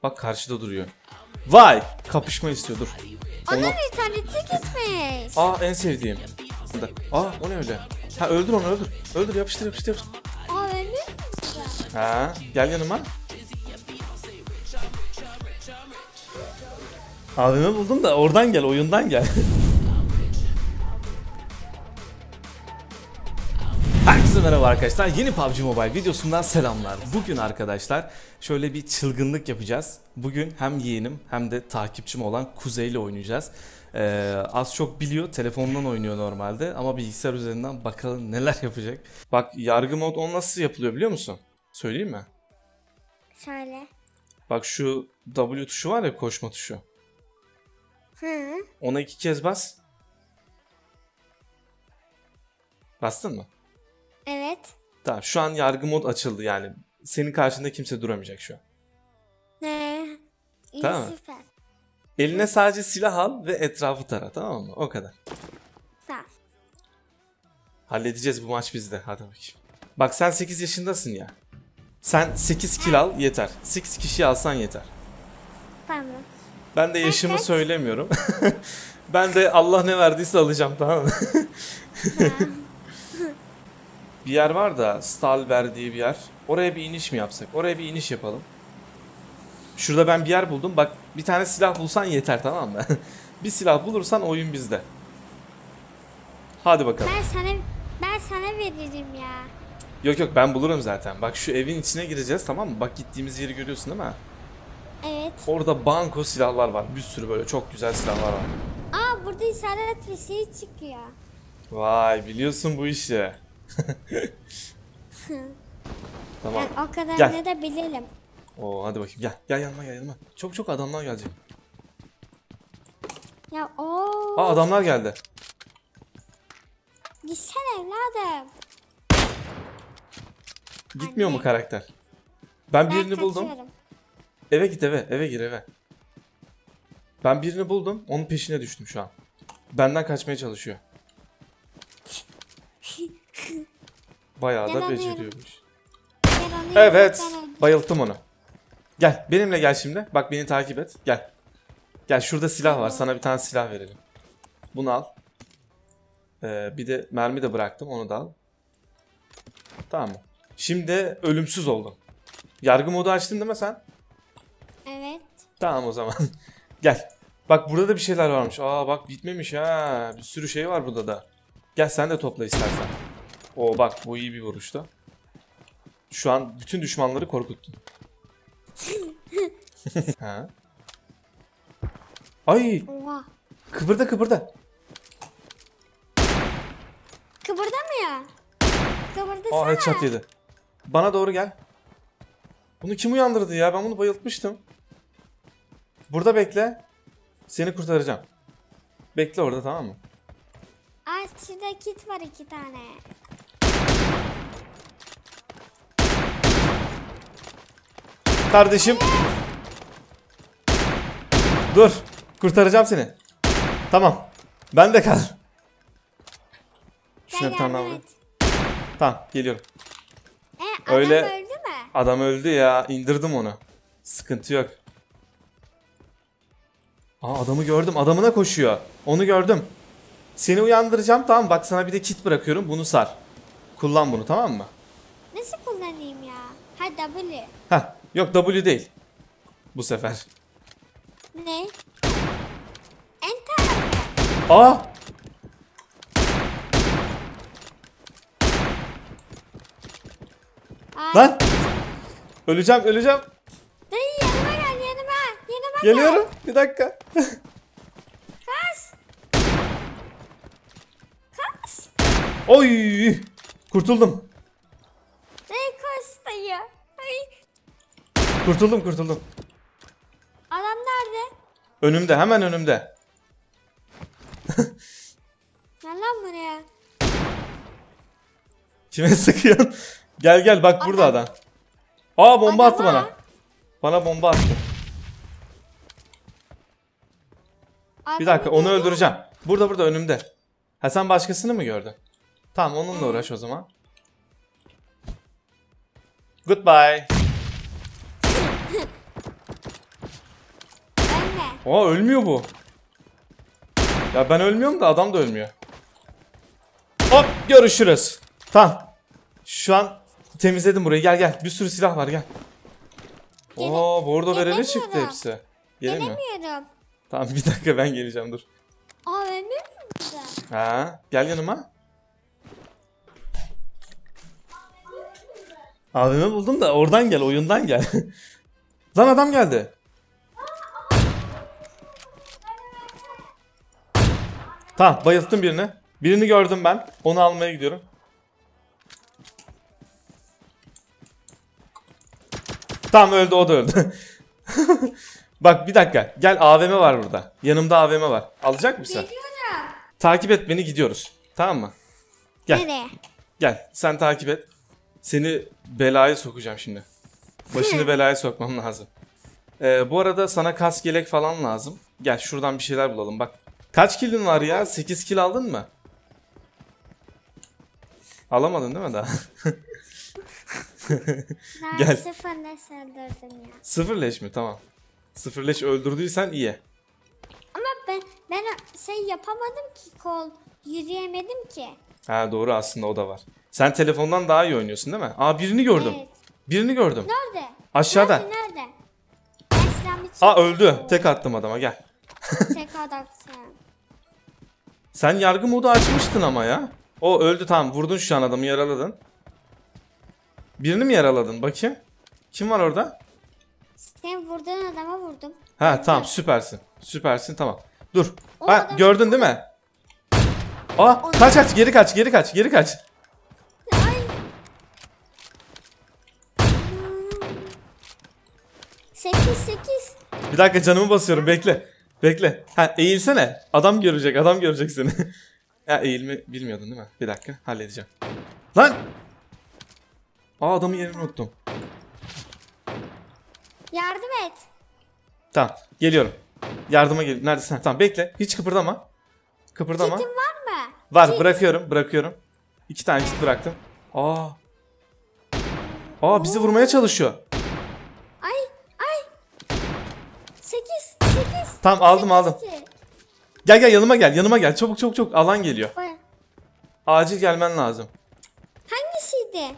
Bak karşıda duruyor. Vay! Kapışma istiyor, dur. Onun interneti gitmiş. Aa, en sevdiğim. Aa, o ne öyle? Ha, öldür onu, öldür. Öldür, yapıştır yapıştır yapıştır. Aa, öyle mi? Ha, gel yanıma. Abimi buldum da oradan gel, oyundan gel. Herkese merhaba arkadaşlar. Yeni PUBG Mobile videosundan selamlar. Bugün arkadaşlar şöyle bir çılgınlık yapacağız. Bugün hem yeğenim hem de takipçim olan Kuzey ile oynayacağız. Az çok biliyor, telefondan oynuyor normalde ama bilgisayar üzerinden bakalım neler yapacak. Bak, yargı mod on nasıl yapılıyor biliyor musun? Söyleyeyim mi? Şöyle. Bak, şu W tuşu var ya, koşma tuşu. Hı. Ona 2 kez bas. Bastın mı? Evet. Tamam, şu an yargı mod açıldı yani. Senin karşında kimse duramayacak şu an. Ne? İyi, Tamam. süper. Eline sadece silah al ve etrafı tara, tamam mı? O kadar. Tamam. Halledeceğiz, bu maç bizde. Hadi bakayım. Bak, sen 8 yaşındasın ya. Sen 8 kill al yeter. 8 kişi alsan yeter. Tamam. Ben de Sen yaşımı kaç? söylemiyorum. Ben de Allah ne verdiyse alacağım, tamam mı? Bir yer var da, Stalber diye bir yer. Oraya bir iniş mi yapsak? Oraya bir iniş yapalım. Şurada ben bir yer buldum. Bak, bir tane silah bulsan yeter, tamam mı? Bir silah bulursan oyun bizde. Hadi bakalım. Ben sana veririm ya. Yok yok, ben bulurum zaten. Bak, şu evin içine gireceğiz, tamam mı? Bak, gittiğimiz yeri görüyorsun değil mi? Evet. Orada banko silahlar var. Bir sürü böyle çok güzel silahlar var. Aa, burada işaret bir şey çıkıyor. Vay, biliyorsun bu işi. Tamam. Ben o kadar Gel. ne de bilirim. Oo, hadi bakayım, gel. Gel yanıma, gel yanıma. Çok çok adamlar gelecek. Ya o. Aa, adamlar geldi. Gitsene evladım. Gitmiyor mu Anne. karakter? Ben Ben birini buldum. kaçıyorum. Eve git, eve. Eve gir, eve. Ben birini buldum. Onun peşine düştüm şu an. Benden kaçmaya çalışıyor. Bayağı da Yalanıyorum. beceriyormuş. Ben onu Evet. yemekten Bayılttım onu. Gel. Benimle gel şimdi. Bak, beni takip et. Gel. Gel, şurada silah var. Sana bir tane silah verelim. Bunu al. Bir de mermi de bıraktım. Onu da al. Tamam mı? Şimdi ölümsüz oldum. Yargı modu açtın değil mi sen? Evet. Tamam o zaman. Gel. Bak, burada da bir şeyler varmış. Aa bak, bitmemiş ha. Bir sürü şey var burada da. Gel sen de topla istersen. Oo bak, bu iyi bir vuruştu. Şu an bütün düşmanları korkuttun. Ha. Ay, Oha. kıpırda kıpırda. Kıpırdamıyor. Kıpırdasana. Aa, headshot yedi. Bana doğru gel. Bunu kim uyandırdı ya? Ben bunu bayıltmıştım. Burada bekle. Seni kurtaracağım. Bekle orada, tamam mı? Aa, şurada kit var 2 tane. Kardeşim. Dur. Kurtaracağım seni. Tamam. Ben de kal. Şuna Gel bir tane daha yardım vurayım. et. Tamam, geliyorum. Adam Öyle- öldü mü? Adam öldü ya. İndirdim onu. Sıkıntı yok. Aa, adamı gördüm. Adamına koşuyor. Onu gördüm. Seni uyandıracağım, tamam. Bak, sana bir de kit bırakıyorum. Bunu sar. Kullan bunu, tamam mı? Nasıl kullanayım ya? Ha, W. Heh. Yok, W değil. Bu sefer. Ne? Enter mi? Aa! Ay. Lan! Öleceğim, öleceğim. Dayı yanıma gel, yanıma. Yanıma Geliyorum. Bir dakika. gel. Kas. Kas. Oy! Kurtuldum. Dayı kas dayı. Ay. Kurtuldum. Adam nerede? Önümde, hemen önümde. Gel lan buraya. Kime sıkıyorsun? Gel bak, burada adam. Aa, bomba attı Adama. bana. Bana bomba attı. Bir dakika, Adamı onu görüyor öldüreceğim. Burada önümde. Ha, sen başkasını mı gördün? Tamam, onunla uğraş o zaman. Goodbye. Aa ölmüyor bu. Ya ben ölmüyorum da adam da ölmüyor. Hop görüşürüz. Tamam. Şu an temizledim burayı. Gel gel. Bir sürü silah var gel. Oo bordo vereli çıktı gelemiyorum. hepsi. Gelemiyor. Gelemiyorum. Tamam bir dakika ben geleceğim dur. Aa ölmüyor musun? Ha gel yanıma. Abimi buldum da oradan gel oyundan gel. Lan adam geldi. Tamam bayılttım birini. Birini gördüm ben. Onu almaya gidiyorum. Tamam öldü o da öldü. Bak bir dakika. Gel AVM var burada. Yanımda AVM var. Alacak mısın? Geliyorum. Takip et beni gidiyoruz. Tamam mı? Gel. Nereye? Gel sen takip et. Seni belaya sokacağım şimdi. Başını belaya sokmam lazım. Bu arada sana kask yelek falan lazım. Gel şuradan bir şeyler bulalım bak. Kaç kilin var ya? 8 kil aldın mı? Alamadın değil mi daha? Ben Gel. sıfır ne öldürdüm ya. Sıfır leş mi? Tamam. Sıfır leş öldürdüysen iyi. Ama ben şey yapamadım ki kol. Yürüyemedim ki. Ha doğru aslında o da var. Sen telefondan daha iyi oynuyorsun değil mi? Aa birini gördüm. Evet. Birini gördüm. Nerede? Aşağıda. Nerede? Esra'm için. Aa öldü. Tek attım adama gel. Tek adaksın. Sen yargı modu açmıştın ama ya. O öldü tamam. Vurdun şu an adamı yaraladın. Birini mi yaraladın? Bakayım. Kim var orada? Sen vurduğun adama vurdum. Ha tamam süpersin. Süpersin tamam. Dur. O Ha adam- gördün değil mi? Aa kaç kaç geri kaç geri kaç geri kaç. Ay. 8. Bir dakika canımı basıyorum bekle. Bekle. Ha eğilsene. Adam görecek seni. Ya eğilme bilmiyordun değil mi? Bir dakika halledeceğim. Lan! Aa adamın yerini unuttum. Yardım et. Tamam geliyorum. Yardıma gel. Neredesin? Tamam bekle. Hiç kıpırdama. Kıpırdama. Kitin var mı? Var Kit. bırakıyorum. 2 tane kit bıraktım. Aa. Aa bizi vurmaya çalışıyor. Ay. 8. Tamam aldım. Gel yanıma gel. Çabuk alan geliyor. Acil gelmen lazım. Hangisiydi?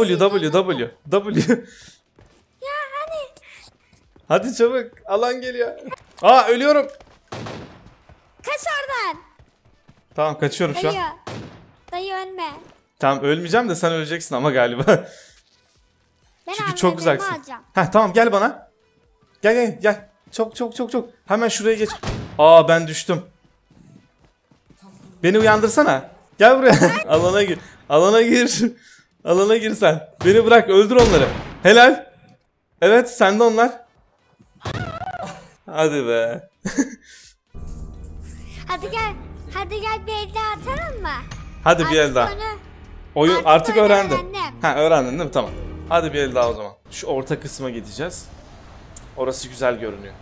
W. Ya hani. Hadi çabuk alan geliyor. Aa ölüyorum. Kaç oradan. Tamam kaçıyorum şu an. Dayı ölme. Tamam ölmeyeceğim de sen öleceksin ama galiba. Ben Çünkü çok AVM'mi uzaksın. alacağım. Heh tamam gel bana. Gel. Çok. Hemen şuraya geç. Aa ben düştüm. Beni uyandırsana. Gel buraya. Alana gir sen. Beni bırak öldür onları. Helal. Evet sende onlar. Hadi be. Hadi gel bir el daha atalım mı? Hadi bir el daha. Oyun artık oyunu öğrendin. öğrendim. Ha öğrendin değil mi? Tamam. Hadi bir el daha o zaman. Şu orta kısma gideceğiz. Orası güzel görünüyor.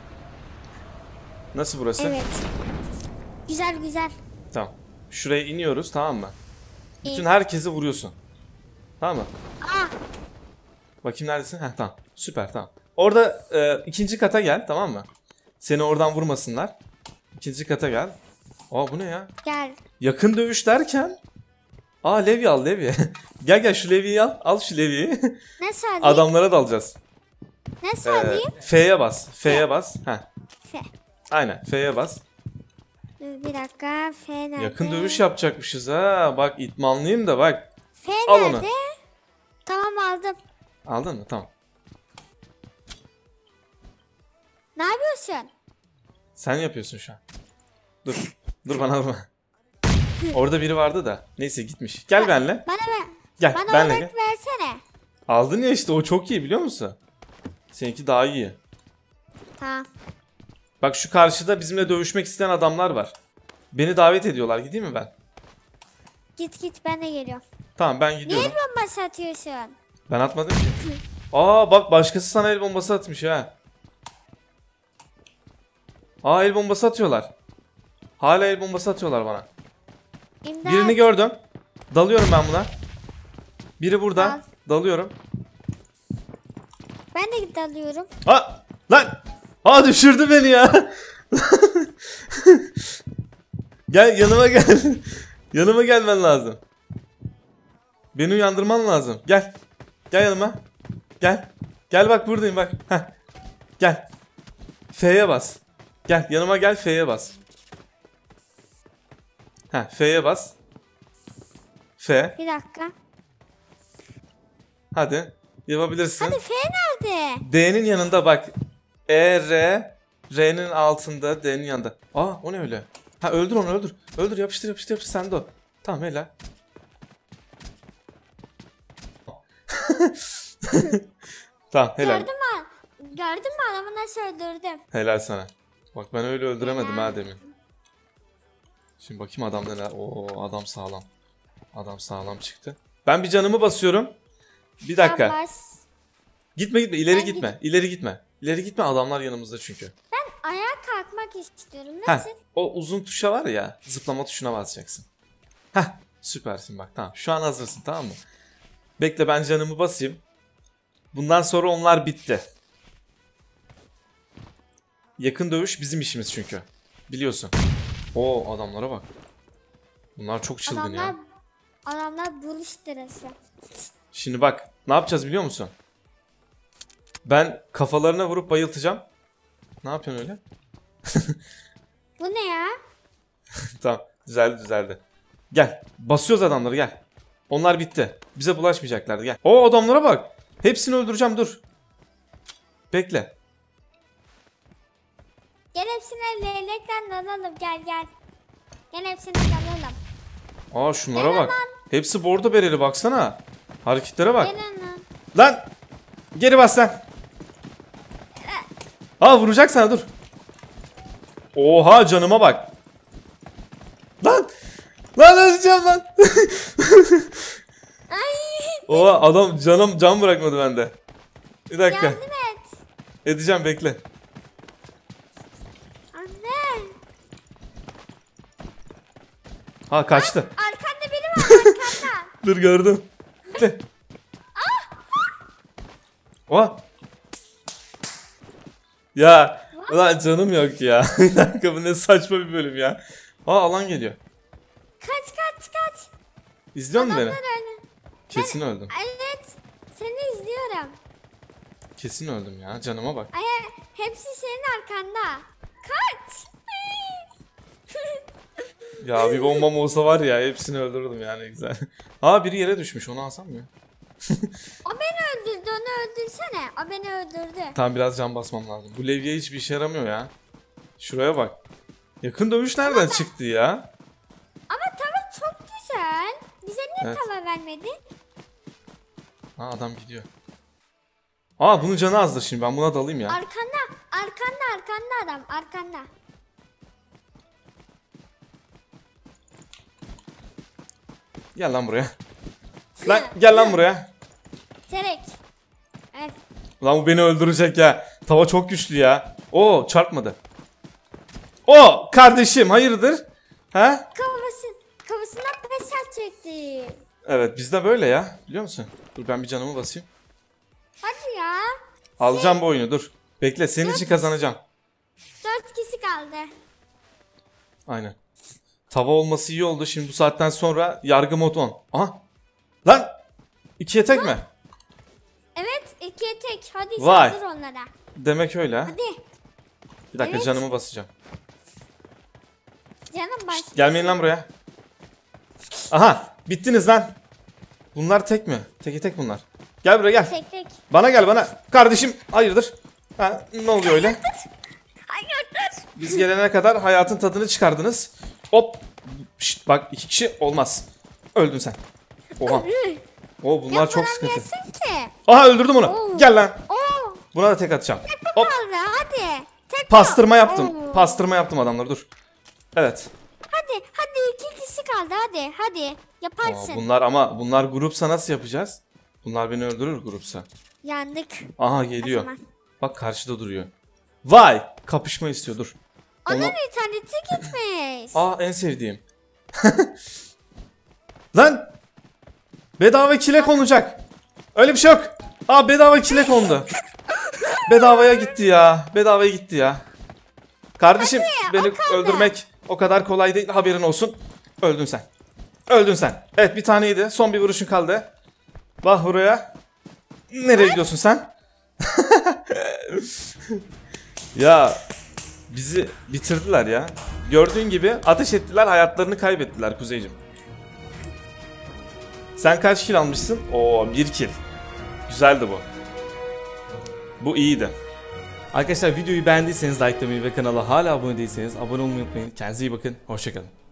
Nasıl burası? Evet. Güzel. Tamam. Şuraya iniyoruz tamam mı? İyi. Bütün herkesi vuruyorsun. Tamam mı? Aa, Bakayım neredesin? Heh tamam. Süper tamam. Orada ikinci kata gel tamam mı? Seni oradan vurmasınlar. İkinci kata gel. Aa bu ne ya? gel. Yakın dövüş derken. Aa Levi al Levi. Gel şu Levi'yi al. Al şu Levi'yi. Ne alayım? Adamlara dalacağız. Ne alayım? F'ye bas. F'ye bas. Heh. F. Aynen F'ye bas. Dur bir dakika. F nerede? Yakın dövüş yapacakmışız ha. Bak itmanlıyım da bak. F Al nerede? onu. Tamam aldım. Aldın mı? Tamam. Ne yapıyorsun? Sen yapıyorsun şu an. Dur. Dur bana vurma. Orada biri vardı da. Neyse gitmiş. Gel benle. Gel Bana benle örnek gel. versene. Aldın ya işte o çok iyi biliyor musun? Seninki daha iyi. Tamam. Bak şu karşıda bizimle dövüşmek isteyen adamlar var. Beni davet ediyorlar. Gideyim mi ben? Git ben de geliyorum. Tamam ben Niye gidiyorum. el bombası atıyorsun? Ben atmadım ki. Aa bak başkası sana el bombası atmış ha. Aa el bombası atıyorlar. Hala el bombası atıyorlar bana. İmdat. Birini gördüm. Dalıyorum ben buna. Biri burada. Al. Dalıyorum. Ben de dalıyorum. Ha! Lan! Aa düşürdü beni ya. Gel yanıma gel. Yanıma gelmen lazım. Beni uyandırman lazım. Gel. Gel yanıma. Gel. Gel bak buradayım bak. Heh. Gel. F'ye bas. Gel yanıma gel F'ye bas. Heh F'ye bas. F. Bir dakika. Hadi. Yapabilirsin. Hadi F nerede? D'nin yanında bak. E, R. R'nin altında. D'nin yanında. Aa o ne öyle? Ha öldür onu öldür. Öldür yapıştır yapıştır yapıştır. Sen de o. Tamam helal. Tamam helal. Gördün mü adamı nasıl öldürdüm? Helal sana. Bak ben öyle öldüremedim ha demin. Şimdi bakayım adam neler. Oo adam sağlam. Adam sağlam çıktı. Ben bir canımı basıyorum. Bir dakika. Bas. Gitme gitme ileri Ben gitme. İleri gitme. İleri gitme adamlar yanımızda çünkü. Ben ayağa kalkmak istiyorum. Heh, Nasıl? o uzun tuşa var ya zıplama tuşuna basacaksın. Heh süpersin bak tamam. Şu an hazırsın tamam mı? Bekle ben canımı basayım. Bundan sonra onlar bitti. Yakın dövüş bizim işimiz çünkü. Biliyorsun. Oo adamlara bak. Bunlar çok çılgın ya. Adamlar buluştu resmen. Şimdi bak ne yapacağız biliyor musun? Ben kafalarına vurup bayıltacağım. Ne yapıyorsun öyle? Bu ne ya? Tamam düzeldi düzeldi. Gel basıyoruz adamları gel. Onlar bitti. Bize bulaşmayacaklardı gel. Oo adamlara bak. Hepsini öldüreceğim dur. Bekle. Gel hepsine leylekten dalalım gel gel. Gel hepsine dalalım. Aa şunlara bak. Hepsi bordo bereli baksana. Hareketlere bak. Gel ana. Lan. Geri bas lan. Aa vuracak sana dur. Oha canıma bak. Lan. Lan öleceğim lan. Ay. Oha adam can bırakmadı bende. Bir dakika. Yardım et. Edeceğim bekle. Anne. Ha kaçtı. Arkanda biri var arkanda. Dur gördüm. Bekle. Oha. Ya ulan canım yok ya. Bir dakika bu ne saçma bir bölüm ya. Aa alan geliyor. Kaç kaç kaç. İzliyor musun beni? Adamlar öyle. Kesin öldüm. Evet. Seni izliyorum. Kesin öldüm ya. Canıma bak. Ay hepsi senin arkanda. Kaç. Ya bir bombam olsa var ya hepsini öldürürdüm yani güzel. Aa biri yere düşmüş onu alsam mı? O beni öldürdü onu öldürsene. O beni öldürdü. Tamam biraz can basmam lazım. Bu levye hiçbir işe yaramıyor ya. Şuraya bak. Yakın dövüş nereden çıktı ya? Ama tava çok güzel. Bize niye Evet. tava vermedi? Ha adam gidiyor. Aa bunun canı azdır şimdi ben buna dalayım ya. Arkanda adam arkanda. Gel lan buraya. Lan gel lan buraya. Terek. Evet. Lan bu beni öldürecek ya. Tava çok güçlü ya. Oo çarpmadı. O kardeşim hayırdır? Ha? Kafasından pes çekti. Evet bizde böyle ya. Biliyor musun? Dur ben bir canımı basayım. Hadi ya. Alacağım bu oyunu dur. Bekle senin için kazanacağım. 4 kişi kaldı. Aynen. Tava olması iyi oldu. Şimdi bu saatten sonra yargı mod 10. Aha. Lan. 2'ye tek mi? Evet 2'ye tek. Hadi Vay. saldır onlara. Demek öyle ha. Hadi. Bir dakika Evet. canımı basacağım. Canım başlasın. Gelmeyin lan buraya. Aha. Bittiniz lan. Bunlar tek mi? Teke tek bunlar. Gel buraya gel. Tek tek. Bana gel bana. Kardeşim hayırdır? Ha, ne oluyor öyle? Hayırdır? Biz gelene kadar hayatın tadını çıkardınız. Hop. Şşt, bak 2 kişi olmaz. Öldün sen. Oha. O bunlar çok sıkıntı. Yesin ki. Aha öldürdüm onu. Oo. Gel lan. Oo. Buna da tek atacağım. Hop. Kaldı hadi. Tek Pastırma kal. yaptım. Oo. Pastırma yaptım adamları dur. Evet. Hadi 2 kişi kaldı hadi. Aa, Yaparsın. bunlar grupsa nasıl yapacağız? Bunlar beni öldürür grupsa. Yandık. Aha O geliyor. zaman. Bak karşıda duruyor. Vay! Kapışma istiyor dur. Onun Onu... interneti gitmiş. Aa en sevdiğim. Lan! Bedava kile konacak. Öyle bir şey yok. Aa bedava kile kondu. Bedavaya gitti ya. Bedavaya gitti ya. Kardeşim beni o kadar. öldürmek o kadar kolay değil. Haberin olsun. Öldün sen. Öldün sen. Evet bir taneydi. Son bir vuruşun kaldı. Bak buraya. Nereye gidiyorsun sen? Ya bizi bitirdiler ya. Gördüğün gibi ateş ettiler, hayatlarını kaybettiler Kuzeycim. Sen kaç kill almışsın? Oo 1 kill. Güzeldi bu. Bu iyiydi. Arkadaşlar videoyu beğendiyseniz likelamayı ve kanala hala abone değilseniz abone olmayı unutmayın. Kendinize iyi bakın. Hoşçakalın.